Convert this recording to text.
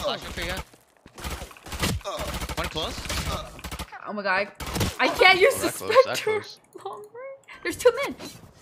flashing for you. One close. Oh my god. I can't use the That close, that Spectre close. long range. There's 2 men.